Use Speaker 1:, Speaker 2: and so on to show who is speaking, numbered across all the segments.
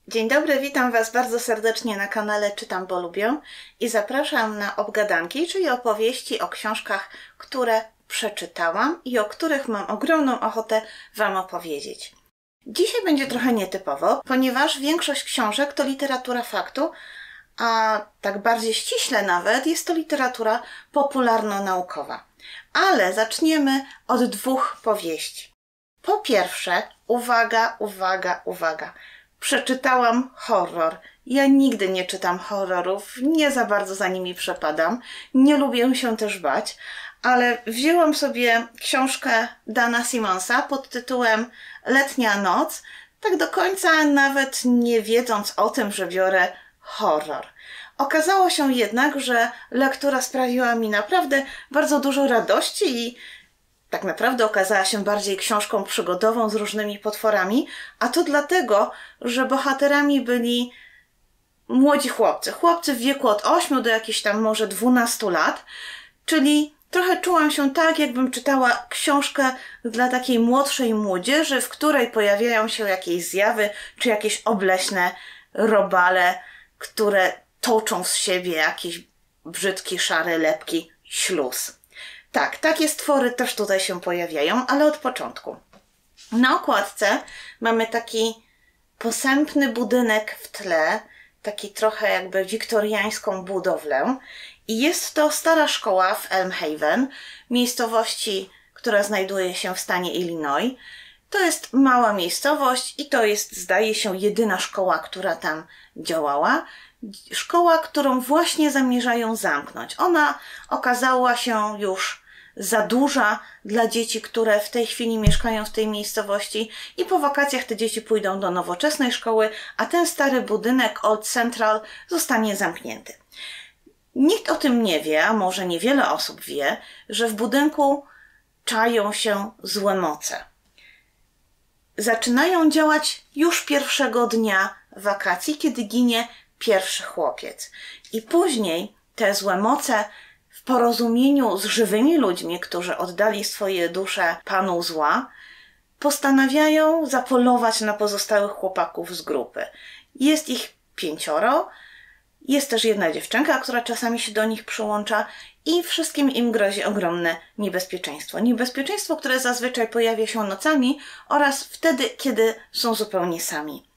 Speaker 1: Dzień dobry, witam Was bardzo serdecznie na kanale Czytam, bo lubię i zapraszam na obgadanki, czyli opowieści o książkach, które przeczytałam i o których mam ogromną ochotę Wam opowiedzieć. Dzisiaj będzie trochę nietypowo, ponieważ większość książek to literatura faktu, a tak bardziej ściśle nawet jest to literatura popularno-naukowa. Ale zaczniemy od dwóch powieści. Po pierwsze, uwaga. Przeczytałam horror. Ja nigdy nie czytam horrorów, nie za bardzo za nimi przepadam, nie lubię się też bać, ale wzięłam sobie książkę Dana Simonsa pod tytułem Letnia noc, tak do końca nawet nie wiedząc o tym, że biorę horror. Okazało się jednak, że lektura sprawiła mi naprawdę bardzo dużo radości i tak naprawdę okazała się bardziej książką przygodową z różnymi potworami, a to dlatego, że bohaterami byli młodzi chłopcy w wieku od 8 do jakichś tam może 12 lat, czyli trochę czułam się tak, jakbym czytała książkę dla takiej młodszej młodzieży, w której pojawiają się jakieś zjawy, czy jakieś obleśne robale, które toczą z siebie jakiś brzydki, szary, lepki śluz. Tak, takie stwory też tutaj się pojawiają, ale od początku. Na okładce mamy taki posępny budynek w tle, taki trochę jakby wiktoriańską budowlę i jest to stara szkoła w Elm Haven, miejscowości, która znajduje się w stanie Illinois. To jest mała miejscowość i to jest, zdaje się, jedyna szkoła, która tam działała. Szkoła, którą właśnie zamierzają zamknąć. Ona okazała się już za duża dla dzieci, które w tej chwili mieszkają w tej miejscowości i po wakacjach te dzieci pójdą do nowoczesnej szkoły, a ten stary budynek Old Central zostanie zamknięty. Nikt o tym nie wie, a może niewiele osób wie, że w budynku czają się złe moce. Zaczynają działać już pierwszego dnia wakacji, kiedy ginie pierwszy chłopiec. I później te złe moce w porozumieniu z żywymi ludźmi, którzy oddali swoje dusze panu zła, postanawiają zapolować na pozostałych chłopaków z grupy. Jest ich 5. Jest też jedna dziewczynka, która czasami się do nich przyłącza i wszystkim im grozi ogromne niebezpieczeństwo. Niebezpieczeństwo, które zazwyczaj pojawia się nocami oraz wtedy, kiedy są zupełnie sami.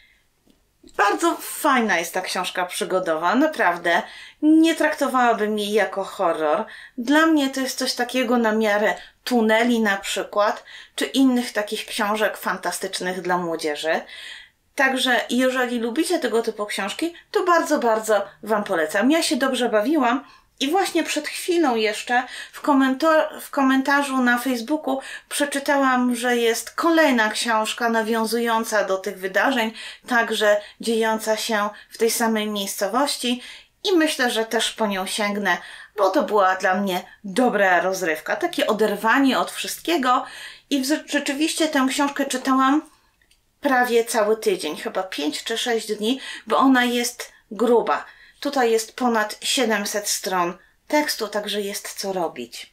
Speaker 1: Bardzo fajna jest ta książka przygodowa, naprawdę. Nie traktowałabym jej jako horror. Dla mnie to jest coś takiego na miarę Tuneli na przykład, czy innych takich książek fantastycznych dla młodzieży. Także jeżeli lubicie tego typu książki, to bardzo Wam polecam. Ja się dobrze bawiłam i właśnie przed chwilą jeszcze w komentarzu na Facebooku przeczytałam, że jest kolejna książka nawiązująca do tych wydarzeń, także dziejąca się w tej samej miejscowości i myślę, że też po nią sięgnę, bo to była dla mnie dobra rozrywka, takie oderwanie od wszystkiego i rzeczywiście tę książkę czytałam prawie cały tydzień, chyba 5 czy 6 dni, bo ona jest gruba. Tutaj jest ponad 700 stron tekstu, także jest co robić.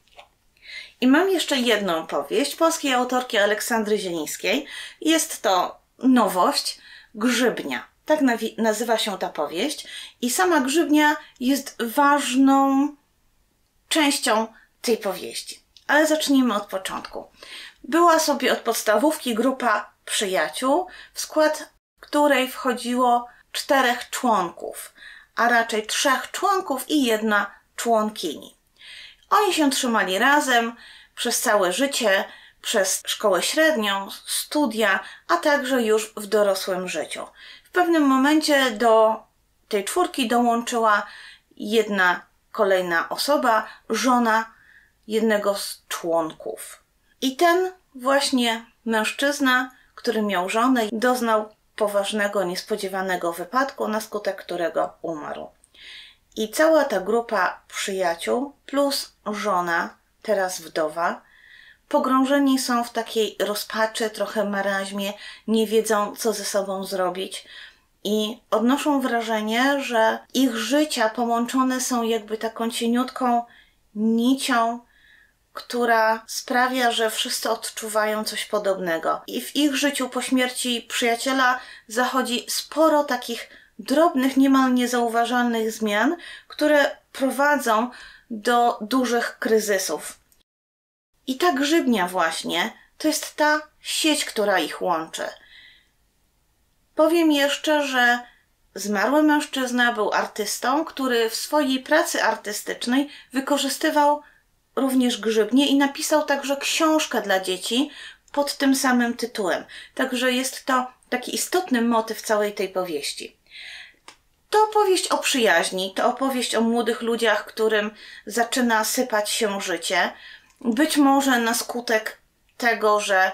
Speaker 1: I mam jeszcze jedną powieść polskiej autorki Aleksandry Zielińskiej. Jest to nowość, Grzybnia. Tak nazywa się ta powieść. I sama Grzybnia jest ważną częścią tej powieści. Ale zacznijmy od początku. Była sobie od podstawówki grupa przyjaciół, w skład której wchodziło 4 członków, a raczej 3 członków i 1 członkini. Oni się trzymali razem przez całe życie, przez szkołę średnią, studia, a także już w dorosłym życiu. W pewnym momencie do tej 4 dołączyła 1 kolejna osoba, żona jednego z członków. I ten właśnie mężczyzna, który miał żonę, doznał poważnego, niespodziewanego wypadku, na skutek którego umarł. I cała ta grupa przyjaciół plus żona, teraz wdowa, pogrążeni są w takiej rozpaczy, trochę marazmie, nie wiedzą, co ze sobą zrobić i odnoszą wrażenie, że ich życia połączone są jakby taką cieniutką nicią, która sprawia, że wszyscy odczuwają coś podobnego. I w ich życiu po śmierci przyjaciela zachodzi sporo takich drobnych, niemal niezauważalnych zmian, które prowadzą do dużych kryzysów. I ta grzybnia właśnie to jest ta sieć, która ich łączy. Powiem jeszcze, że zmarły mężczyzna był artystą, który w swojej pracy artystycznej wykorzystywał również grzybnię i napisał także książkę dla dzieci pod tym samym tytułem. Także jest to taki istotny motyw całej tej powieści. To opowieść o przyjaźni, to opowieść o młodych ludziach, którym zaczyna sypać się życie. Być może na skutek tego, że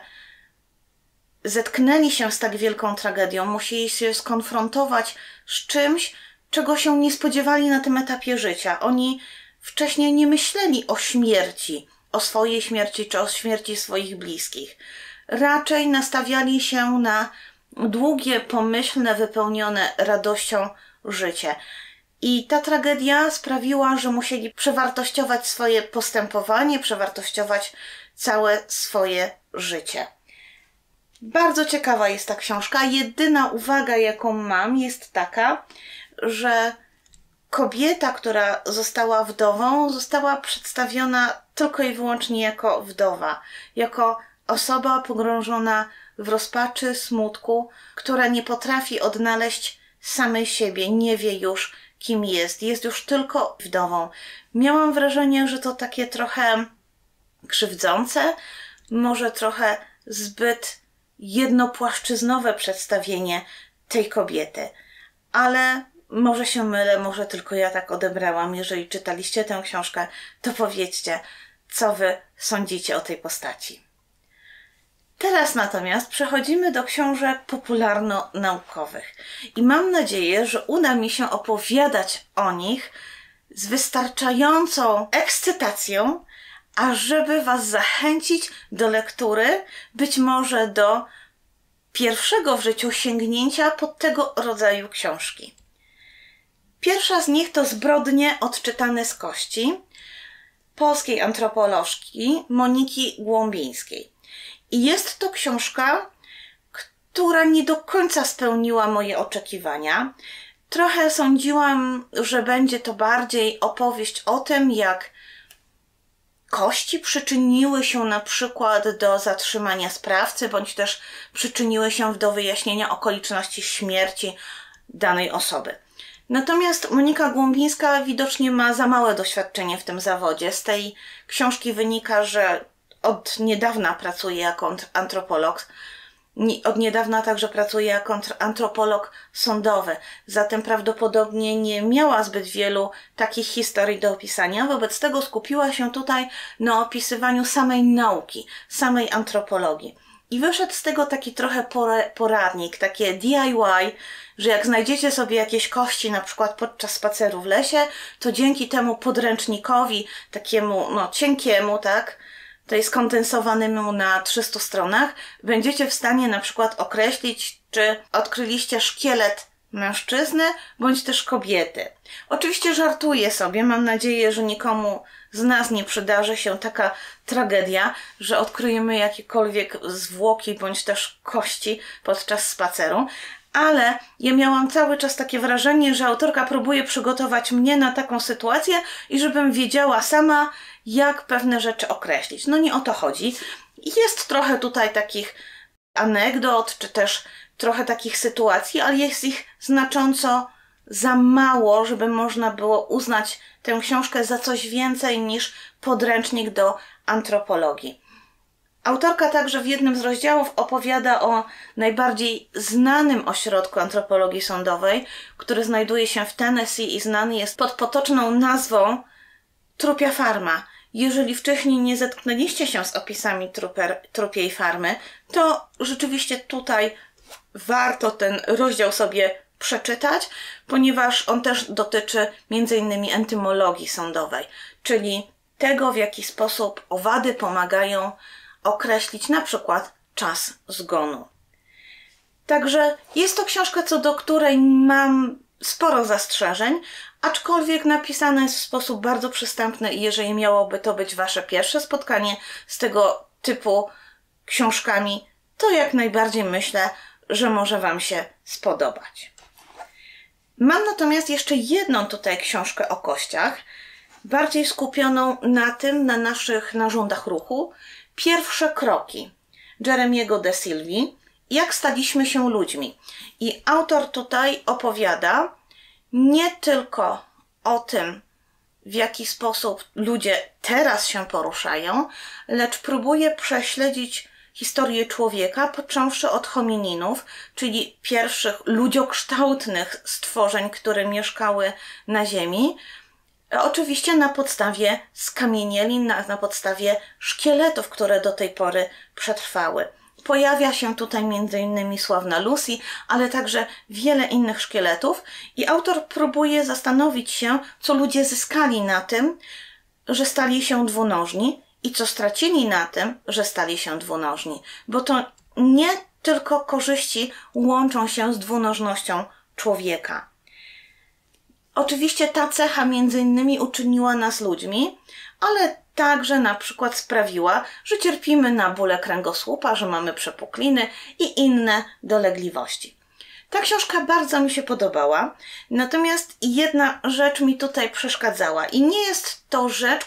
Speaker 1: zetknęli się z tak wielką tragedią, musieli się skonfrontować z czymś, czego się nie spodziewali na tym etapie życia. Oni wcześniej nie myśleli o śmierci, o swojej śmierci czy o śmierci swoich bliskich. Raczej nastawiali się na długie, pomyślne, wypełnione radością życie. I ta tragedia sprawiła, że musieli przewartościować swoje postępowanie, przewartościować całe swoje życie. Bardzo ciekawa jest ta książka. Jedyna uwaga, jaką mam, jest taka, że kobieta, która została wdową, została przedstawiona tylko i wyłącznie jako wdowa, jako osoba pogrążona w rozpaczy, smutku, która nie potrafi odnaleźć samej siebie, nie wie już, kim jest już tylko wdową. Miałam wrażenie, że to takie trochę krzywdzące, może trochę zbyt jednopłaszczyznowe przedstawienie tej kobiety. Ale może się mylę, może tylko ja tak odebrałam. Jeżeli czytaliście tę książkę, to powiedzcie, co wy sądzicie o tej postaci. Teraz natomiast przechodzimy do książek popularno-naukowych i mam nadzieję, że uda mi się opowiadać o nich z wystarczającą ekscytacją, ażeby was zachęcić do lektury, być może do pierwszego w życiu sięgnięcia po tego rodzaju książki. Pierwsza z nich to Zbrodnie odczytane z kości polskiej antropolożki Moniki Głąbińskiej. I jest to książka, która nie do końca spełniła moje oczekiwania. Trochę sądziłam, że będzie to bardziej opowieść o tym, jak kości przyczyniły się na przykład do zatrzymania sprawcy, bądź też przyczyniły się do wyjaśnienia okoliczności śmierci danej osoby. Natomiast Monika Głąbińska widocznie ma za małe doświadczenie w tym zawodzie. Z tej książki wynika, że od niedawna pracuje jako antropolog. Od niedawna także pracuje jako antropolog sądowy. Zatem prawdopodobnie nie miała zbyt wielu takich historii do opisania. Wobec tego skupiła się tutaj na opisywaniu samej nauki, samej antropologii. I wyszedł z tego taki trochę poradnik, takie DIY, że jak znajdziecie sobie jakieś kości, na przykład podczas spaceru w lesie, to dzięki temu podręcznikowi, takiemu cienkiemu, tak, to jest skondensowanemu na 300 stronach, będziecie w stanie na przykład określić, czy odkryliście szkielet mężczyzny, bądź też kobiety. Oczywiście żartuję sobie, mam nadzieję, że nikomu z nas nie przydarzy się taka tragedia, że odkryjemy jakiekolwiek zwłoki, bądź też kości podczas spaceru, ale ja miałam cały czas takie wrażenie, że autorka próbuje przygotować mnie na taką sytuację i żebym wiedziała sama, jak pewne rzeczy określić. No nie o to chodzi. Jest trochę tutaj takich anegdot, czy też trochę takich sytuacji, ale jest ich znacząco za mało, żeby można było uznać tę książkę za coś więcej niż podręcznik do antropologii. Autorka także w jednym z rozdziałów opowiada o najbardziej znanym ośrodku antropologii sądowej, który znajduje się w Tennessee i znany jest pod potoczną nazwą Trupia Farma. Jeżeli wcześniej nie zetknęliście się z opisami trupiej farmy, to rzeczywiście tutaj warto ten rozdział sobie przeczytać, ponieważ on też dotyczy m.in. entymologii sądowej, czyli tego, w jaki sposób owady pomagają określić na przykład czas zgonu. Także jest to książka, co do której mam sporo zastrzeżeń, aczkolwiek napisane jest w sposób bardzo przystępny i jeżeli miałoby to być wasze pierwsze spotkanie z tego typu książkami, to jak najbardziej myślę, że może wam się spodobać. Mam natomiast jeszcze jedną tutaj książkę o kościach, bardziej skupioną na naszych narządach ruchu. Pierwsze kroki Jeremiego de Silvi, jak staliśmy się ludźmi. I autor tutaj opowiada nie tylko o tym, w jaki sposób ludzie teraz się poruszają, lecz próbuje prześledzić historię człowieka, począwszy od homininów, czyli pierwszych ludziokształtnych stworzeń, które mieszkały na ziemi. Oczywiście na podstawie skamienielin, na podstawie szkieletów, które do tej pory przetrwały. Pojawia się tutaj m.in. sławna Lucy, ale także wiele innych szkieletów i autor próbuje zastanowić się, co ludzie zyskali na tym, że stali się dwunożni i co stracili na tym, że stali się dwunożni. Bo to nie tylko korzyści łączą się z dwunożnością człowieka. Oczywiście ta cecha między innymi uczyniła nas ludźmi, ale także na przykład sprawiła, że cierpimy na bóle kręgosłupa, że mamy przepukliny i inne dolegliwości. Ta książka bardzo mi się podobała, natomiast jedna rzecz mi tutaj przeszkadzała i nie jest to rzecz,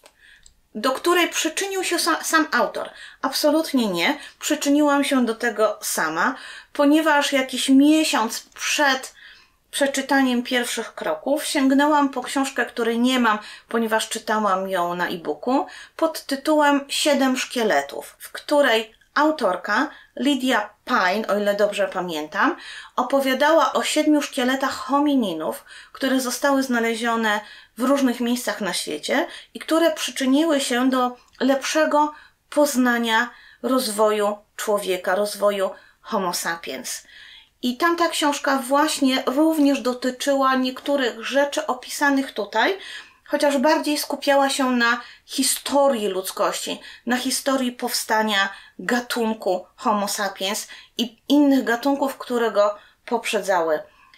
Speaker 1: do której przyczynił się sam autor. Absolutnie nie. Przyczyniłam się do tego sama, ponieważ jakiś miesiąc przed przeczytaniem pierwszych kroków sięgnęłam po książkę, której nie mam, ponieważ czytałam ją na e-booku, pod tytułem 7 szkieletów, w której autorka Lydia Pine, o ile dobrze pamiętam, opowiadała o 7 szkieletach homininów, które zostały znalezione w różnych miejscach na świecie i które przyczyniły się do lepszego poznania rozwoju człowieka, rozwoju Homo sapiens. I tamta książka właśnie również dotyczyła niektórych rzeczy opisanych tutaj, chociaż bardziej skupiała się na historii ludzkości, na historii powstania gatunku Homo sapiens i innych gatunków, które go poprzedzały.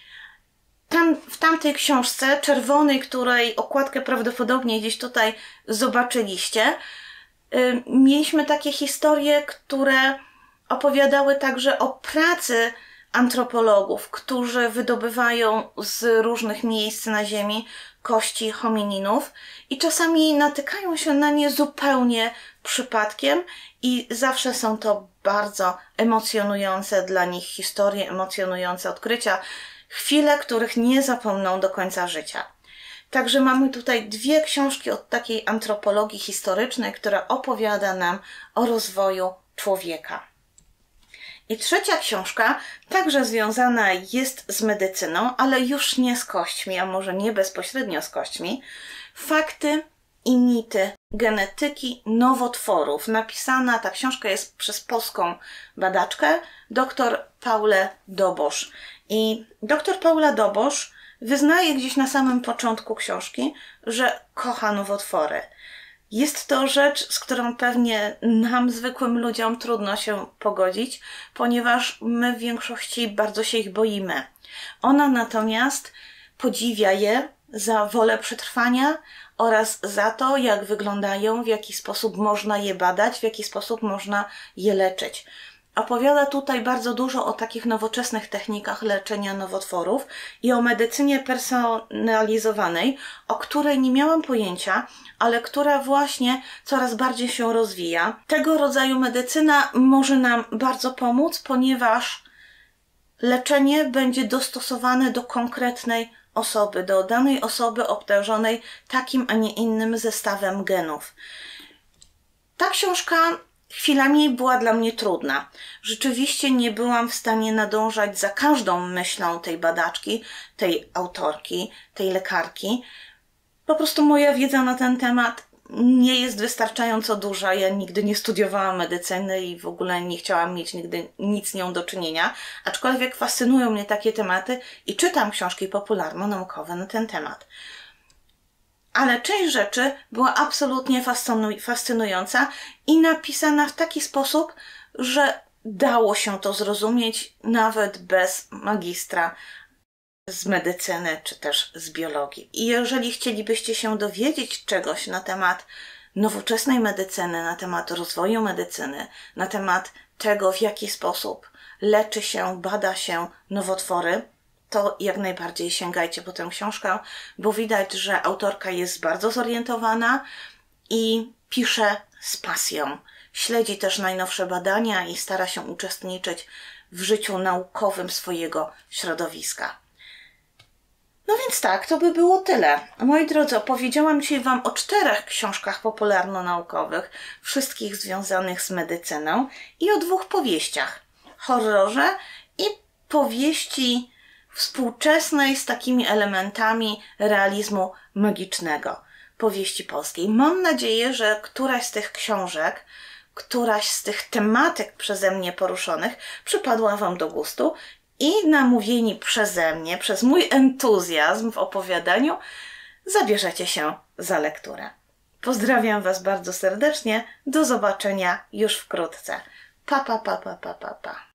Speaker 1: W tamtej książce czerwonej, której okładkę prawdopodobnie gdzieś tutaj zobaczyliście, mieliśmy takie historie, które opowiadały także o pracy antropologów, którzy wydobywają z różnych miejsc na ziemi kości homininów i czasami natykają się na nie zupełnie przypadkiem i zawsze są to bardzo emocjonujące dla nich historie, emocjonujące odkrycia, chwile, których nie zapomną do końca życia. Także mamy tutaj 2 książki od takiej antropologii historycznej, która opowiada nam o rozwoju człowieka. I trzecia książka także związana jest z medycyną, ale już nie z kośćmi, a może nie bezpośrednio z kośćmi. Fakty i mity genetyki nowotworów. Napisana ta książka jest przez polską badaczkę, dr Paulę Dobosz. I dr Paula Dobosz wyznaje gdzieś na samym początku książki, że kocha nowotwory. Jest to rzecz, z którą pewnie nam, zwykłym ludziom, trudno się pogodzić, ponieważ my w większości bardzo się ich boimy. Ona natomiast podziwia je za wolę przetrwania oraz za to, jak wyglądają, w jaki sposób można je badać, w jaki sposób można je leczyć. Opowiada tutaj bardzo dużo o takich nowoczesnych technikach leczenia nowotworów i o medycynie personalizowanej, o której nie miałam pojęcia, ale która właśnie coraz bardziej się rozwija. Tego rodzaju medycyna może nam bardzo pomóc, ponieważ leczenie będzie dostosowane do konkretnej osoby, do danej osoby obdarzonej takim, a nie innym zestawem genów. Ta książka chwilami była dla mnie trudna. Rzeczywiście nie byłam w stanie nadążać za każdą myślą tej badaczki, tej autorki, tej lekarki. Po prostu moja wiedza na ten temat nie jest wystarczająco duża. Ja nigdy nie studiowałam medycyny i w ogóle nie chciałam mieć nigdy nic z nią do czynienia. Aczkolwiek fascynują mnie takie tematy i czytam książki popularno-naukowe na ten temat. Ale część rzeczy była absolutnie fascynująca i napisana w taki sposób, że dało się to zrozumieć nawet bez magistra z medycyny czy też z biologii. I jeżeli chcielibyście się dowiedzieć czegoś na temat nowoczesnej medycyny, na temat rozwoju medycyny, na temat tego, w jaki sposób leczy się, bada się nowotwory, to jak najbardziej sięgajcie po tę książkę, bo widać, że autorka jest bardzo zorientowana i pisze z pasją. Śledzi też najnowsze badania i stara się uczestniczyć w życiu naukowym swojego środowiska. No więc tak, to by było tyle. Moi drodzy, opowiedziałam dzisiaj Wam o 4 książkach popularno-naukowych, wszystkich związanych z medycyną i o 2 powieściach. Horrorze i powieści współczesnej z takimi elementami realizmu magicznego. Powieści polskiej. Mam nadzieję, że któraś z tych książek, któraś z tych tematyk przeze mnie poruszonych przypadła Wam do gustu i namówieni przeze mnie, przez mój entuzjazm w opowiadaniu, zabierzecie się za lekturę. Pozdrawiam Was bardzo serdecznie. Do zobaczenia już wkrótce. Pa, pa, pa, pa, pa, pa, pa.